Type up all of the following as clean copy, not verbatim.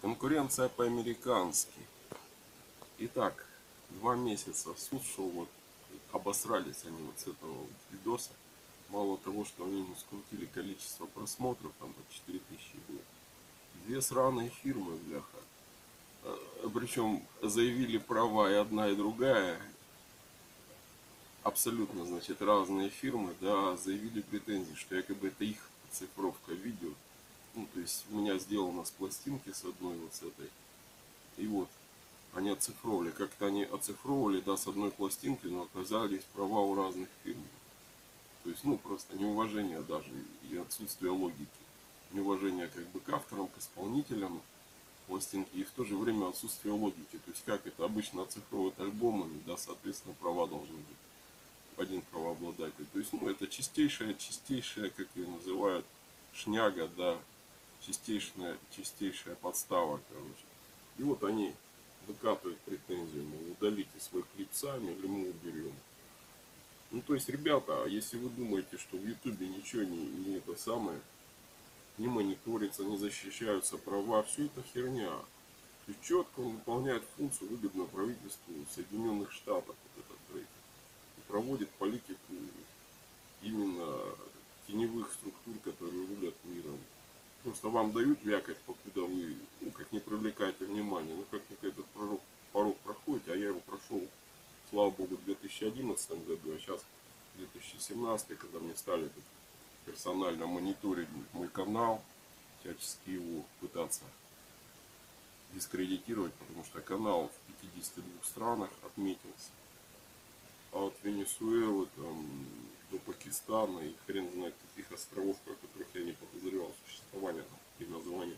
Конкуренция по-американски. Итак, 2 месяца в суд шел, вот обосрались они вот с этого вот видоса. Мало того, что они не скрутили количество просмотров, там по 4000 было. Две сраные фирмы, бляха. Причем заявили права и одна, и другая. Абсолютно, значит, разные фирмы, да, заявили претензии, что якобы это их цифровка видео. Ну, то есть у меня сделано с пластинки с одной вот с этой. И вот они оцифровали. Как-то они оцифровали, да, с одной пластинки, но оказались права у разных фирм. То есть, ну, просто неуважение даже и отсутствие логики. Неуважение как бы к авторам, к исполнителям пластинки и в то же время отсутствие логики. То есть, как это обычно оцифровывают альбомами, да, соответственно, права должны быть один правообладатель. То есть, ну, это чистейшая, как ее называют, шняга, да, чистейшая подстава, короче. И вот они выкатывают претензию, мол, удалите свой клип сами или мы уберем. Ну, то есть, ребята, если вы думаете, что в Ютубе ничего не это самое, не мониторится, не защищаются права, все это херня. То есть, четко он выполняет функцию выгодно правительству Соединенных Штатов, вот этот трек, и проводит политику именно теневых структур, которые рулят миром. Просто вам дают вякать, покуда вы, ну, как не привлекаете внимания, ну, как этот порог проходит, а я его прошел, слава богу, в 2011 году, а сейчас 2017, когда мне стали персонально мониторить мой канал, всячески его пытаться дискредитировать, потому что канал в 52 странах отметился. А от Венесуэлы там, до Пакистана и хрен знает каких островов, о которых я не подозревал существования и названия.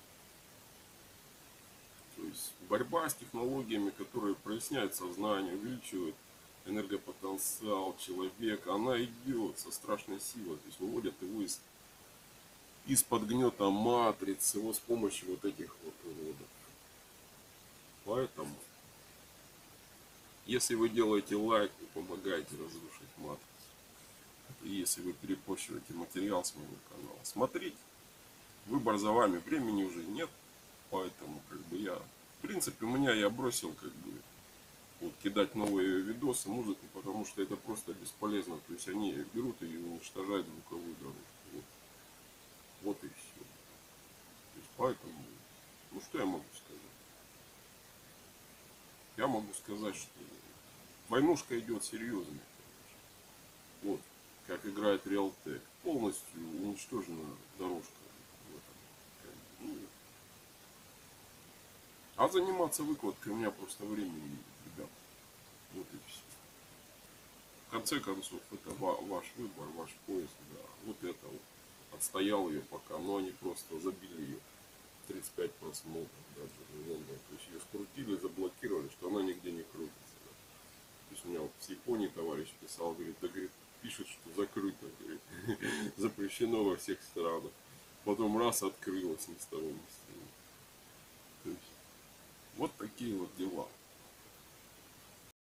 То есть борьба с технологиями, которые проясняют сознание, увеличивают энергопотенциал человека, она идет со страшной силой. То есть выводят его из-под гнета матрицы, его с помощью вот этих вот уродов. Поэтому, если вы делаете лайк, вы помогаете разрушить матрицу. И если вы перепощиваете материал с моего канала, смотрите, выбор за вами, времени уже нет, поэтому как бы в принципе, я бросил как бы вот, кидать новые видосы, музыку, потому что это просто бесполезно. То есть они берут и уничтожают звуковую дорожку. Вот и все. То есть поэтому, ну что я могу сказать? Я могу сказать, что войнушка идет серьезная. Вот, как играет Realtek. Полностью уничтожена дорожка. Ну, а заниматься выкладкой у меня просто времени нет, ребят. Вот и все. В конце концов, это ваш выбор, ваш поиск, да. Вот это вот. Отстоял ее пока, но они просто забили ее 35 просмотров даже в Лондоне. То есть ее скрутили, заблокировали, что она нигде не крутится. Да. То есть у меня вот с Японии товарищ писал, говорит, да, говорит, пишет, что закрыто, говорит, запрещено во всех странах. Потом раз открылось ни с того ни с сего. То есть вот такие вот дела.